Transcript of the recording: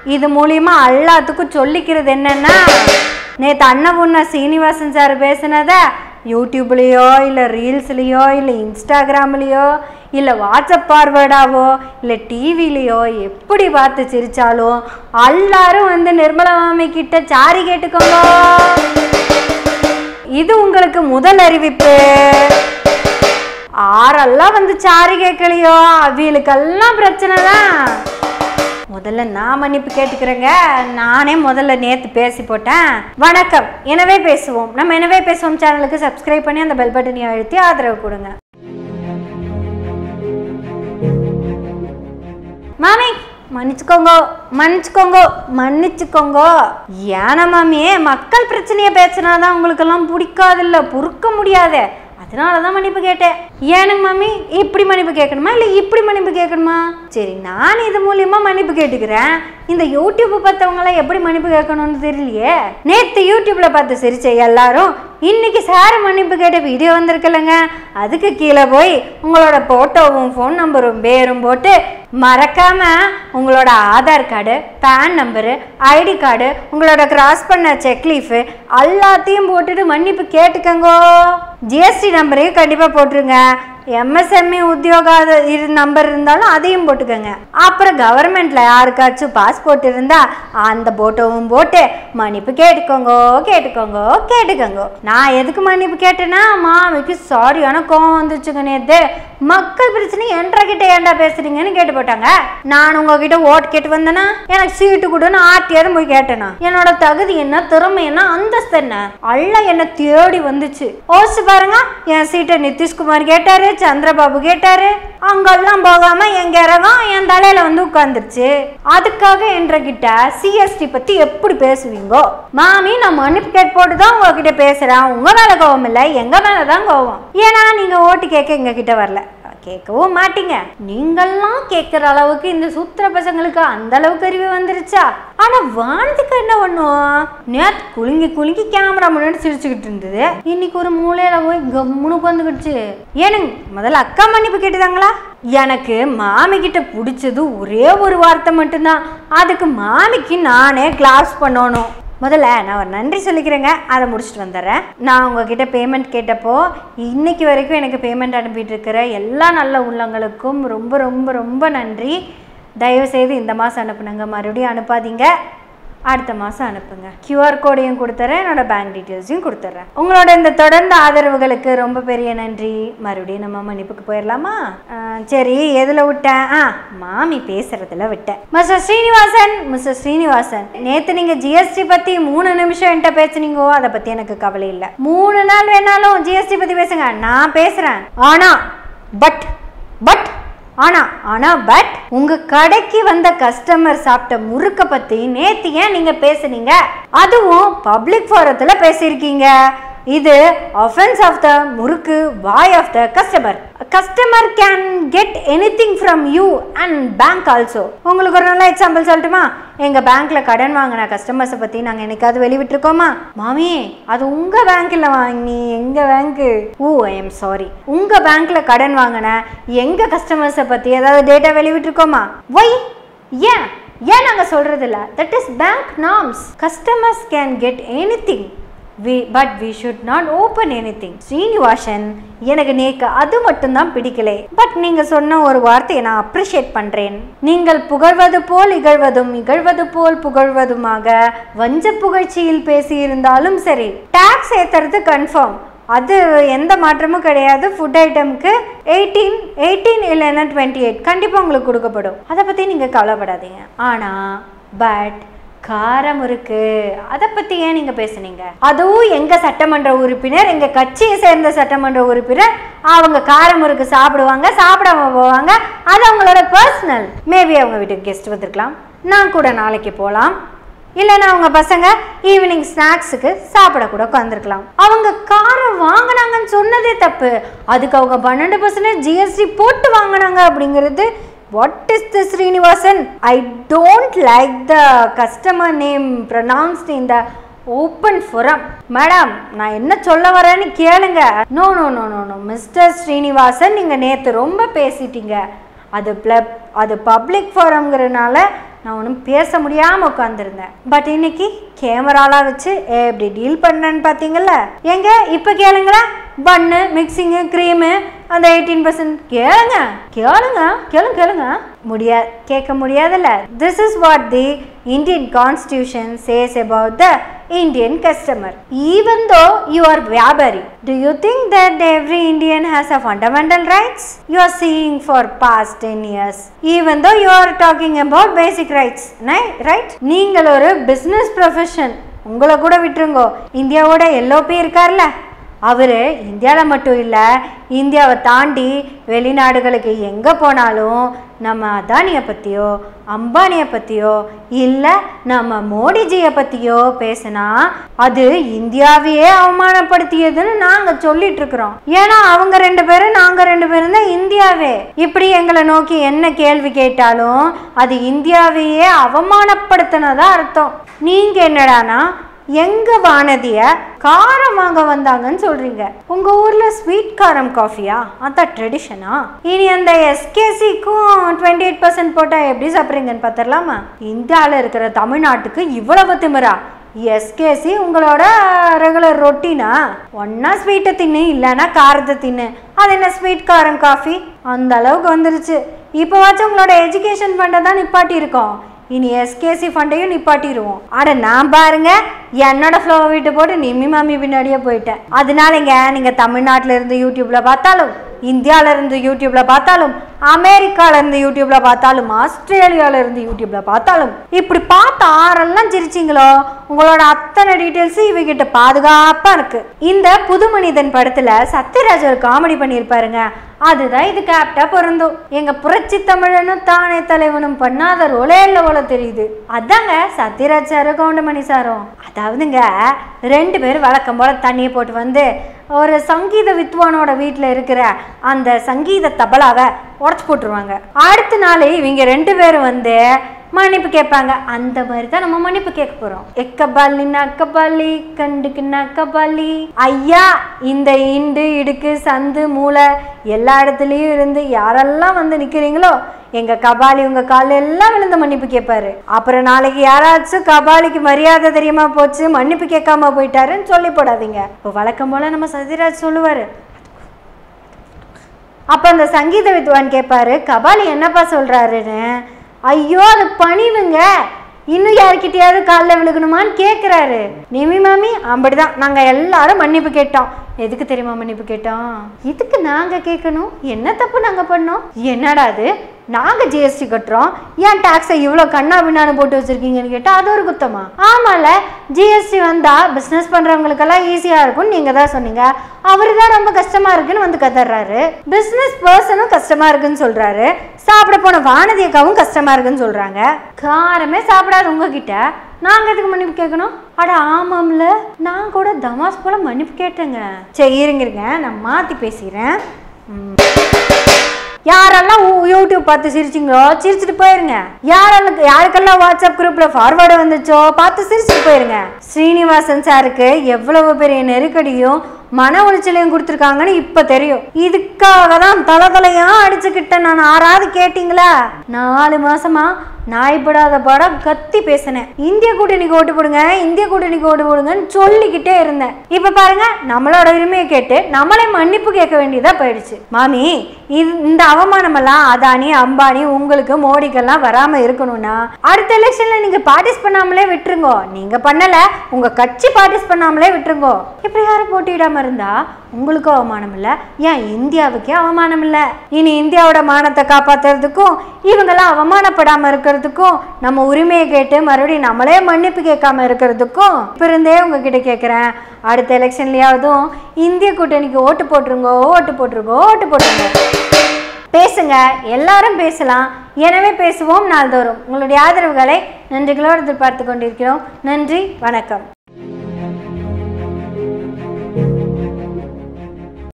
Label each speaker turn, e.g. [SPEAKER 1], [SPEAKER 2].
[SPEAKER 1] இது மூலியமா எல்லாத்துக்கும் சொல்லிக்கிறது என்னன்னா, நேற்று அன்னபூர்ணா சீனிவாசன் சார் பேசினதை யூடியூப்லேயோ இல்லை ரீல்ஸ்லேயோ இல்லை இன்ஸ்டாகிராம்லேயோ இல்லை வாட்ஸ்அப் ஃபார்வேர்டாவோ இல்லை டிவிலேயோ எப்படி பார்த்து சிரித்தாலும் எல்லாரும் வந்து நிர்மலா மாமி கிட்ட சாரி கேட்டுக்கோங்க. இது உங்களுக்கு முதல் அறிவிப்பு. ஆரெல்லாம் வந்து சாரி கேட்கலையோ அவங்களுக்கெல்லாம் பிரச்சனை தான். முதல்ல நான் மன்னிப்பு கேட்டுக்கிறேங்க. நானே முதல்ல நேற்று பேசி போட்டேன். வணக்கம், எனவே பேசுவோம். நம்ம எனவே பேசுவோம் சேனலுக்கு சப்ஸ்கிரைப் பண்ணி அந்த பெல் பட்டனை அழுத்தி ஆதரவு கொடுங்க. மாமி மன்னிச்சுக்கோங்க. ஏன்னா மாமியே, மக்கள் பிரச்சனையை பேசினாதான் உங்களுக்கெல்லாம் பிடிக்காதில்ல, பொறுக்க முடியாது. அதனாலதான் மன்னிப்பு கேட்டேன். ஏனுங்க மாமி, இப்படி மன்னிப்பு கேட்கணுமா இல்லை இப்படி மன்னிப்பு கேட்கணுமா? சரி, நான் இது மூலியமா மன்னிப்பு கேட்டுக்கிறேன். இந்த யூடியூப் பார்த்தவங்களாம் எப்படி மன்னிப்பு கேட்கணும்னு தெரியலையே. நேற்று யூடியூப்ல பார்த்து சிரிச்ச எல்லாரும் இன்னைக்கு சார் மன்னிப்பு கேட்ட வீடியோ வந்திருக்கலங்க, அதுக்கு கீழே போய் உங்களோட போட்டோவும் ஃபோன் நம்பரும் பேரும் போட்டு மறக்காம உங்களோட Aadhaar card, PAN number, ID card, உங்களோட கிராஸ் பண்ண செக்லீஃபு எல்லாத்தையும் போட்டுட்டு மன்னிப்பு கேட்டுக்கங்கோ. ஜிஎஸ்டி நம்பரையும் கண்டிப்பாக போட்டுருங்க. எம்எஸ்எம்இ உத்தியோக நம்பர் இருந்தாலும் அதையும் போட்டுக்கோங்க. அப்புறம் கவர்மெண்ட்ல யாருக்காச்சும் பாஸ்போர்ட் இருந்தா அந்த போட்டோவும் போட்டு மன்னிப்பு கேட்டுக்கோங்க. நான் எதுக்கு மன்னிப்பு கேட்டேன்னா, மாமிக்கு சாரியான கோவம் வந்துச்சுங்க. நேற்று மக்கள் பிரச்சனை என்கிட்ட ஏன்டா பேசுறீங்கன்னு கேட்டு போட்டாங்க. நான் உங்ககிட்ட ஓட்டு கேட்டு வந்தேன்னா, எனக்கு சீட்டு கொடுன்னு ஆர்டியாரும் போய் கேட்டேனா? என்னோட தகுதி என்ன, திறமை என்ன, அந்தஸ்து என்ன, அல்ல என்ன தேடி வந்துச்சு. யோசிச்சு பாருங்க. என் சீட்டை நிதிஷ்குமார் கேட்டாரு, சந்திரபாபு கேட்டாரு. அங்கெல்லாம் போகாம எங்க இறகம் என் தலையில வந்து உட்கார்ந்துருச்சு. அதுக்காக என்கிட்ட சிஎஸ்டி பத்தி எப்படி பேசுவீங்கோ? மாமி, நான் மன்னிப்பு கேட்டு போட்டுதான் உங்ககிட்ட பேசுறேன். உங்க மேல கோவம் இல்லை, எங்க மேலதான் கோவம். ஏன்னா நீங்க ஓட்டு கேட்க எங்க கிட்ட வரல, கேட்கவும் மாட்டீங்க. நீங்கெல்லாம் கேட்கிற அளவுக்கு இந்த சூத்திர பசங்களுக்கு அந்த அளவுக்கு அறிவு வந்துருச்சா? ஆனா வானத்துக்கு என்ன பண்ணுவோம்? நேற்று குலுங்கி கேமரா முன்னாடி சிரிச்சுக்கிட்டு இருந்தது. இன்னைக்கு ஒரு மூலையில போய் கம்முனு உட்காந்துக்கிடுச்சு. ஏனுங்க, முதல்ல அக்கா மன்னிப்பு கேட்டுதாங்களா? எனக்கு மாமி கிட்ட பிடிச்சது ஒரே ஒரு வார்த்தை மட்டும்தான். அதுக்கு மாமிக்கு நானே கிளாஸ் பண்ணணும். முதல்ல நான் ஒரு நன்றி சொல்லிக்கிறேங்க, அதை முடிச்சுட்டு வந்துடுறேன். நான் உங்ககிட்ட பேமெண்ட் கேட்டப்போ இன்னைக்கு வரைக்கும் எனக்கு பேமெண்ட் அனுப்பிட்டு இருக்கிற எல்லா நல்ல உள்ளங்களுக்கும் ரொம்ப ரொம்ப ரொம்ப நன்றி. தயவுசெய்து இந்த மாதம் அனுப்புனுங்க, மறுபடியும் அனுப்பாதீங்க. அடுத்த மாதம் அனுப்புங்க. கியூஆர் கோடையும் கொடுத்துட்றேன், என்னோட பேங்க் டீட்டெயில்ஸையும் கொடுத்துட்றேன். உங்களோட இந்த தொடர்ந்த ஆதரவுகளுக்கு ரொம்ப பெரிய நன்றி. மறுபடியும் நம்ம மன்னிப்புக்கு போயிடலாமா? சரி, எதில் விட்டேன்? மாமி பேசுறதுல விட்டேன். மிஸ்டர் ஸ்ரீனிவாசன், நேற்று நீங்கள் ஜிஎஸ்டி பற்றி 3 நிமிஷம் என்கிட்ட பேசுனீங்கோ. அதை பற்றி எனக்கு கவலை இல்லை. 3 நாள் வேணாலும் ஜிஎஸ்டி பற்றி பேசுங்க, நான் பேசுகிறேன். பட் உங்க கடைக்கு வந்த கஸ்டமர் சாப்பிட்ட முறுக்க பத்தி நேத்து ஏன் நீங்க பேசுனீங்க? அதுவும் பப்ளிக் ஃபோரத்துல பேசியிருக்கீங்க. இது offense of the முறுக்கு, வாய் of the customer. Customer can get anything from you and bank also. உங்களுக்கு ஒரு நல்ல எக்ஸாம்பிள் சொல்லட்டுமா? எங்க பேங்க்ல கடன் வாங்கின கஸ்டமர்ஸை பத்தி நாங்க என்னைக்காவது வெளிவிட்டிருக்கோமா? மாமி, அது உங்க பேங்க்ல வாங்கி எங்க பேங்க். I am sorry. உங்க பேங்க்ல கடன் வாங்கின எங்க கஸ்டமர்ஸை பத்தி ஏதாவது டேட்டா வெளிவிட்டிருக்கோமா? ஏன் நாங்க சொல்றது இல்ல? That is bank norms. Customers can get anything, but we should not open anything. Srinivasan, எனக்கு நேக்கு அது மட்டும்தான் பிடிக்கலை. பட் நீங்க சொன்ன ஒரு வார்த்தையை நான் அப்ரிஷியேட் பண்றேன். நீங்கள் புகழ்வது போல் இகழ்வதும், இகழ்வது போல் புகழ்வதுமாக வஞ்ச புகழ்ச்சியில் பேசியிருந்தாலும் சரி, டாக்ஸ் ஏத்துறது கன்ஃபார்ம். அது எந்த மாற்றமும் கிடையாது. ஃபுட் ஐட்டமுக்கு 18 இல்லைன்னா 28 கண்டிப்பாக உங்களுக்கு கொடுக்கப்படும். அதை பற்றி நீங்கள் கவலைப்படாதீங்க. ஆனால் பட் காரம் இருக்கு, அதை பற்றி ஏன் நீங்கள் பேசுனீங்க? அதுவும் எங்கள் சட்டமன்ற உறுப்பினர், எங்கள் கட்சியை சேர்ந்த சட்டமன்ற உறுப்பினர், அவங்க காரம் இருக்கு சாப்பிடுவாங்க, சாப்பிடாம போவாங்க. அது அவங்களோட பர்சனல். மேபி அவங்க வீட்டுக்கு கெஸ்ட் வந்திருக்கலாம், நான் கூட நாளைக்கு போகலாம். இல்லைன்னா அவங்க பசங்க ஈவினிங் ஸ்நாக்ஸுக்கு சாப்பிட கூட உட்காந்துருக்கலாம். அவங்க காரம் வாங்கினாங்கன்னு சொன்னதே தப்பு. அதுக்கு அவங்க 12% ஜிஎஸ்டி போட்டு வாங்கினாங்க அப்படிங்கிறது. What is this, Srinivasan? I don't like the customer name pronounced in the open forum. Madam, நான் என்ன சொல்ல வரேன்னு கேளுங்க. நோ மிஸ்டர் ஸ்ரீனிவாசன், நீங்கள் நேற்று ரொம்ப பேசிட்டீங்க. அது பப்ளிக் ஃபோரம்ங்கிறதுனால நான் ஒன்றும் பேச முடியாமல் உட்காந்துருந்தேன். பட் இன்னைக்கு கேமராலாம் வச்சு எப்படி டீல் பண்ணேன்னு பார்த்தீங்கல்ல. எங்க இப்போ கேளுங்களேன், பன்னு, மிக்சிங்கு, க்ரீமு, அந்த 18% கேளுங்க கேளுங்க கேளுங்க கேளுங்க. முடியாது, கேட்க முடியாதுல்ல. This is what the Indian constitution says about the Indian customer. Even though you are Vyabari, do you think that every Indian has a fundamental rights? You are seeing for past 10 years. Even though you are talking about basic rights, right? நீங்கள் ஒரு business profession. உங்களை கூட விட்டுருங்கோ. இந்தியாவோட LOP இருக்கார்ல, அவர் இந்தியாவில் மட்டும் இல்லை, இந்தியாவை தாண்டி வெளிநாடுகளுக்கு எங்கே போனாலும் நம்ம அதானியை பற்றியோ அம்பானியை பற்றியோ இல்லை நம்ம மோடிஜியை பற்றியோ பேசினா அது இந்தியாவையே அவமானப்படுத்தியதுன்னு நாங்கள் சொல்லிட்டு இருக்கிறோம். ஏன்னா அவங்க 2 பேரும் நாங்கள் 2 பேரும் தான் இந்தியாவே. இப்படி எங்களை நோக்கி என்ன கேள்வி கேட்டாலும் அது இந்தியாவையே அவமானப்படுத்தினதா அர்த்தம். நீங்கள் என்னடானா எங்க வானதிய காரம் வாங்க வந்தாங்கன்னு சொல்றீங்க. உங்க ஊர்ல ஸ்வீட் காரம் காஃபியா? அதான் ட்ரெடிஷனா? இனி அந்த SKCக்கும் 28% போட்டா எப்படி சாப்பிட்றீங்கன்னு பார்த்துடலாமா? இந்தியாவில் இருக்கிற தமிழ்நாட்டுக்கு இவ்வளவு திமிரா? SKC உங்களோட ரெகுலர் ரொட்டீனா? ஒன்னா ஸ்வீட்டை தின்னு இல்லைன்னா காரத்தை தின்னு. அது என்ன ஸ்வீட் காரம் காஃபி? அந்த அளவுக்கு வந்துருச்சு. இப்போ வச்சு உங்களோட எஜுகேஷன் ஃபண்டை தான் நிப்பாட்டி இருக்கோம். இனி SKC ஃபண்டையும் நிப்பாட்டிடுவோம். அட நான் பாருங்க என்னோட ஃப்ளோவை விட்டு போட்டு நிம்மி மாமி பின்னாடியே போயிட்டேன். அதனாலங்க நீங்கள் தமிழ்நாட்டில் இருந்து யூடியூப்பில் பார்த்தாலும், இந்தியாவில் இருந்து யூடியூப்பில் பார்த்தாலும், அமெரிக்காவில் இருந்து யூடியூப்பில் பார்த்தாலும், ஆஸ்திரேலியாவில் இருந்து யூடியூப்பில் பார்த்தாலும், இப்படி பார்த்து ஆரெல்லாம் சிரிச்சிங்களோ உங்களோட அத்தனை டீட்டெயில்ஸ் இவகிட்ட பாதுகாப்பாக இருக்குது. இந்த புது மனிதன் படத்தில் சத்யராஜ் ஒரு காமெடி பண்ணியிருப்பாருங்க, அதுதான் இது கேப்டா பொருந்தும். எங்க புரட்சி தமிழனும் தானே தலைவனும் பண்ணாத ரோலே இல்லை போல தெரியுது. அதாங்க சத்யராஜ் சாரும் கவுண்டமணி சாரும். அதாவதுங்க 2 பேரும் வழக்கம் போல தண்ணியை போட்டு வந்து ஒரு சங்கீத வித்வானோட வீட்டில் இருக்கிற அந்த சங்கீத தபலாவை உடச்சி போட்டுருவாங்க. அடுத்த நாள் இவங்க 2 பேரும் வந்து மன்னிப்பு கேட்பாங்க. அந்த மாதிரி தான் நம்ம மன்னிப்பு கேட்க போறோம். எக்கபாலின்னா அக்கபாலி, கண்டுக்குன்னா அக்கபாலி. ஐயா, இந்த இண்டு இடுக்கு சந்து மூளை எல்லா இடத்துலையும் இருந்து யாரெல்லாம் வந்து நிற்கிறீங்களோ எங்க கபாலி உங்க காலில் எல்லாம் விழுந்து மன்னிப்பு கேட்பாரு. அப்புறம் நாளைக்கு யாராச்சும் கபாலிக்கு மரியாதை தெரியாம போச்சு, மன்னிப்பு கேட்காம போயிட்டாருன்னு சொல்லி போடாதீங்க. இப்போ வழக்கம் போல நம்ம சத்யராஜ் சொல்லுவாரு. அப்ப அந்த சங்கீத வித்வான் கேட்பாரு, கபாலி என்னப்பா சொல்றாருன்னு. ஐயோ அது பணிவுங்க, இன்னும் யாருக்கிட்டையாவது காலில் விழுகணுமான்னு கேட்குறாரு. நிமி மாமி அப்படிதான் நாங்கள் எல்லாரும் மன்னிப்பு கேட்டோம். எதுக்கு தெரியுமா மன்னிப்பு கேட்டோம்? இதுக்கு நாங்கள் கேட்கணும், என்ன தப்பு நாங்கள் பண்ணோம்? என்னடா அது, நாங்கள் GST கட்டுறோம், ஏன் டாக்ஸை இவ்வளோ கண்ணா பின்னான்னு போட்டு வச்சுருக்கீங்கன்னு கேட்டால் அது ஒரு குத்தமா? ஆமாம்ல, GST வந்தால் பிஸ்னஸ் பண்ணுறவங்களுக்கெல்லாம் ஈஸியாக இருக்கும்னு நீங்கள் தான் சொன்னீங்க. அவரு தான் ரொம்ப கஷ்டமாக இருக்குன்னு வந்து கதறாரு. பிஸ்னஸ் பர்சனும் கஷ்டமாக இருக்குன்னு சொல்கிறாரு, சாப்பிட போன வானதி அக்காவும் கஷ்டமாக இருக்குன்னு சொல்கிறாங்க. காரமே சாப்பிடாது உங்ககிட்ட நாங்கள் எதுக்கு மன்னிப்பு கேட்கணும்? அட ஆமாம்ல, நான் கூட தமாஸ் போல மன்னிப்பு கேட்டேங்க. சரி இருங்க நான் மாற்றி பேசிக்கிறேன். யாரெல்லாம் யூடியூப் பார்த்து சிரிச்சிங்களோ சிரிச்சுட்டு போயிருங்க. யாருக்கெல்லாம் வாட்ஸ்அப் குரூப்ல ஃபார்வர்டு வந்துச்சோ பார்த்து சிரிச்சுட்டு போயிருங்க. ஸ்ரீனிவாசன் சாருக்கு எவ்வளவு பெரிய நெருக்கடியும் மன உளைச்சலையும் கொடுத்துருக்காங்கன்னு இப்ப தெரியும். இதுக்காக தான் தலையா அடிச்சுக்கிட்டேன் நான். ஆறாவது கேட்டீங்களா? 4 மாசமா நாய்படாத படம் கத்தி பேசினேன். இந்திய கூட்டணிக்கு ஓட்டு போடுங்க, இந்திய கூட்டணிக்கு ஓட்டு போடுங்கன்னு சொல்லிக்கிட்டே இருந்தேன். இப்ப பாருங்க, நம்மளோட உரிமையை கேட்டு நம்மளே மன்னிப்பு கேட்க வேண்டியதா போயிடுச்சு. மாமி, இந்த அவமானம் எல்லாம் அதானி அம்பானி உங்களுக்கு மோடிக்கெல்லாம் வராம இருக்கணும்னா அடுத்த எலெக்ஷன்ல நீங்க பார்ட்டிஸ் பண்ணாமலே விட்டுருங்கோ. நீங்க பண்ணல, உங்க கட்சி பார்ட்டிஸ் பண்ணாமலே விட்டுருங்கோ. இப்படி யாரும் போட்டியிடாம இருந்தா உங்களுக்கும் அவமானம் இல்ல, ஏன் இந்தியாவுக்கே அவமானம் இல்ல. இனி இந்தியாவோட மானத்தை காப்பாத்துறதுக்கும் இவங்கெல்லாம் அவமானப்படாம இருக்கிறதுக்கும் நம்ம உரிமையை கேட்டு மறுபடியும் நம்மளே மன்னிப்பு கேட்காம இருக்கிறதுக்கும் இப்ப இருந்தே உங்ககிட்ட கேட்கிறேன், அடுத்த எலெக்ஷன்லயாவதும் இந்திய கூட்டணிக்கு ஓட்டு போட்டுருங்கோ, ஓட்டு போட்டுருங்கோ, ஓட்டு போட்டுருங்க. பேசுங்க, எல்லாரும் பேசலாம். எனவே பேசுவோம் நாள்தோறும். உங்களுடைய ஆதரவுகளை நன்றிகளோடு எதிர்பார்த்து கொண்டிருக்கிறோம். நன்றி, வணக்கம்.